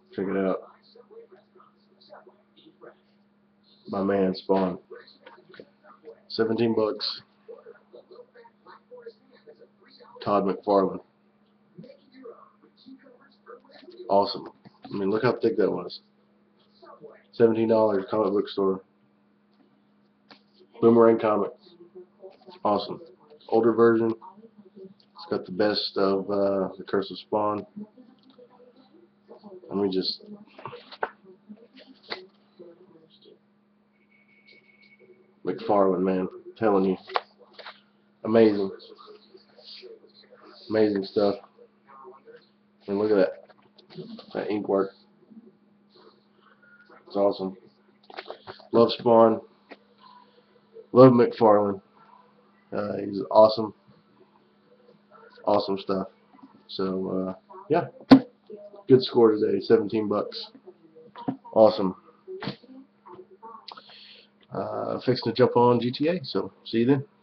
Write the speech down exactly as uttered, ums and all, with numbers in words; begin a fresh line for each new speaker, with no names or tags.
Check it out. My man Spawn. seventeen bucks. Todd McFarlane. Awesome. I mean, look how thick that was. seventeen dollars, comic book store. Boomerang comic. Awesome. Older version. It's got the best of uh, the Curse of Spawn. Let me just. McFarlane, man. I'm telling you. Amazing. Amazing stuff. And look at that. That ink work. It's awesome. Love Spawn. Love McFarlane. Uh, he's awesome. Awesome stuff. So, uh, yeah. Good score today. seventeen bucks. Awesome. Uh, fixing to jump on G T A. So, see you then.